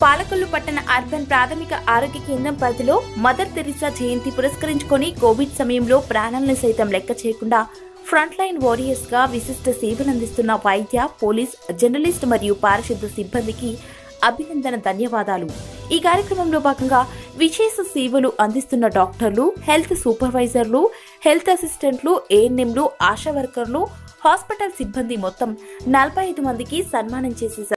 పాలకొల్లు పట్టణ అర్బన్ ప్రాథమిక ఆరోగ్య కేంద్రం పరిధిలో మదర్ తెరిసా జయంతి పురస్కరించుకొని కోవిడ్ సమయంలో ప్రాణాలను సైతం లెక్క చేయకుండా ఫ్రంట్ లైన్ వారియర్స్ గా విశిష్ట సేవలందిస్తున్న వైద్య, పోలీస్, జర్నలిస్ట్ మరియు పారిశుద్ధ సిబ్బందికి అభినందన ధన్యవాదాలు. ఈ కార్యక్రమంలో భాగంగా విశేష సేవలు అందిస్తున్న డాక్టర్లు, హెల్త్ సూపర్వైజర్లు, హెల్త్ అసిస్టెంట్లు, ఏఎన్ఎంలు, ఆశా వర్కర్లు, హాస్పిటల్ సిబ్బంది మొత్తం 45 మందికి సన్మానం చేసేశారు.